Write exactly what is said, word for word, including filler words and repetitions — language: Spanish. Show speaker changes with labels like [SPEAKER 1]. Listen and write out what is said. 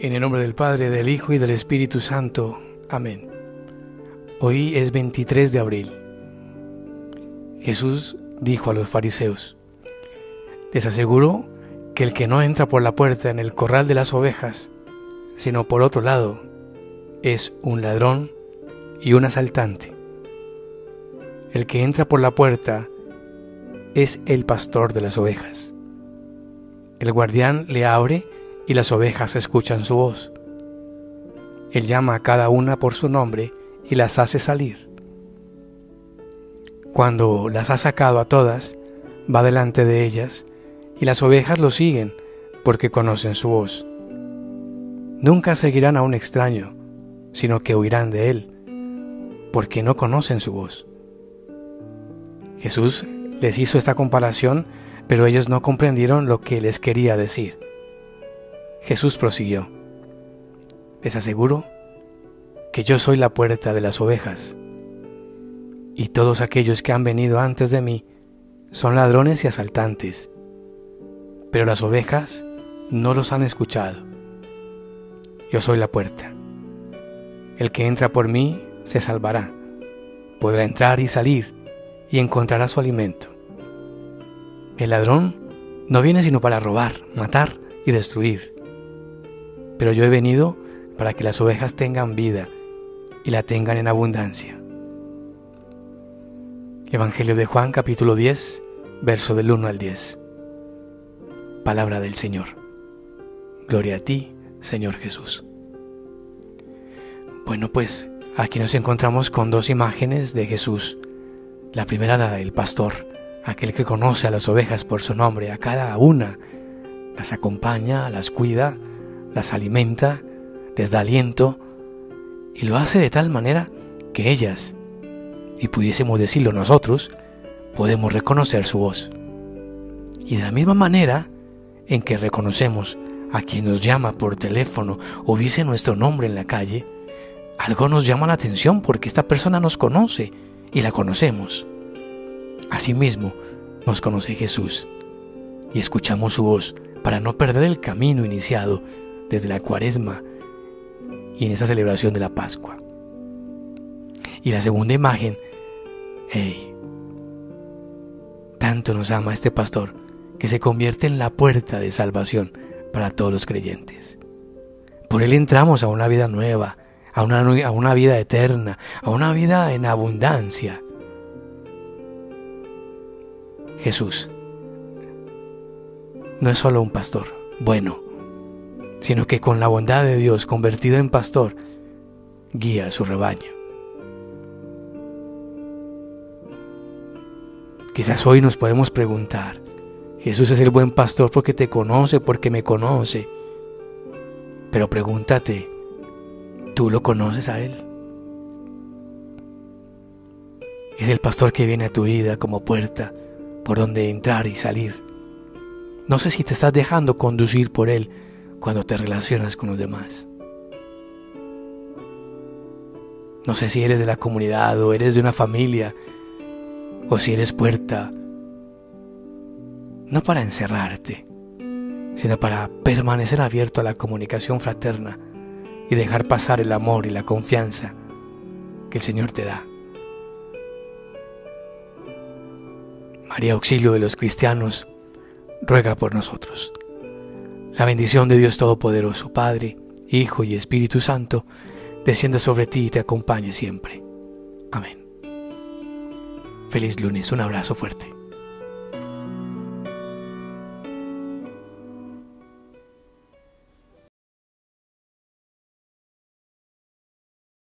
[SPEAKER 1] En el nombre del Padre, del Hijo y del Espíritu Santo. Amén. Hoy es veintitrés de abril. Jesús dijo a los fariseos: les aseguro que el que no entra por la puerta en el corral de las ovejas, sino por otro lado, es un ladrón y un asaltante. El que entra por la puerta es el pastor de las ovejas. El guardián le abre y las ovejas escuchan su voz. Él llama a cada una por su nombre y las hace salir. Cuando las ha sacado a todas, va delante de ellas y las ovejas lo siguen porque conocen su voz. Nunca seguirán a un extraño, sino que huirán de él, porque no conocen su voz. Jesús les hizo esta comparación, pero ellos no comprendieron lo que les quería decir. Jesús prosiguió: les aseguro que yo soy la puerta de las ovejas, y todos aquellos que han venido antes de mí son ladrones y asaltantes, pero las ovejas no los han escuchado. Yo soy la puerta. El que entra por mí se salvará, podrá entrar y salir y encontrará su alimento. El ladrón no viene sino para robar, matar y destruir. Pero yo he venido para que las ovejas tengan vida y la tengan en abundancia. Evangelio de Juan, capítulo diez, verso del uno al diez. Palabra del Señor. Gloria a ti, Señor Jesús. Bueno, pues aquí nos encontramos con dos imágenes de Jesús. La primera, la del pastor, aquel que conoce a las ovejas por su nombre, a cada una las acompaña, las cuida, las alimenta, les da aliento, y lo hace de tal manera que ellas, y pudiésemos decirlo nosotros, podemos reconocer su voz. Y de la misma manera en que reconocemos a quien nos llama por teléfono o dice nuestro nombre en la calle, algo nos llama la atención porque esta persona nos conoce y la conocemos. Asimismo, nos conoce Jesús y escuchamos su voz para no perder el camino iniciado desde la Cuaresma y en esa celebración de la Pascua. Y la segunda imagen, hey, tanto nos ama este pastor que se convierte en la puerta de salvación para todos los creyentes. Por él entramos a una vida nueva, a una, a una vida eterna, a una vida en abundancia. Jesús no es solo un pastor bueno, sino que con la bondad de Dios convertido en pastor, guía a su rebaño. Quizás hoy nos podemos preguntar: Jesús es el buen pastor porque te conoce, porque me conoce. Pero pregúntate, ¿tú lo conoces a Él? Es el pastor que viene a tu vida como puerta por donde entrar y salir. No sé si te estás dejando conducir por Él cuando te relacionas con los demás. No sé si eres de la comunidad o eres de una familia, o si eres puerta, no para encerrarte, sino para permanecer abierto a la comunicación fraterna y dejar pasar el amor y la confianza que el Señor te da. María, auxilio de los cristianos, ruega por nosotros. La bendición de Dios Todopoderoso, Padre, Hijo y Espíritu Santo, descienda sobre ti y te acompañe siempre. Amén. Feliz lunes, un abrazo fuerte.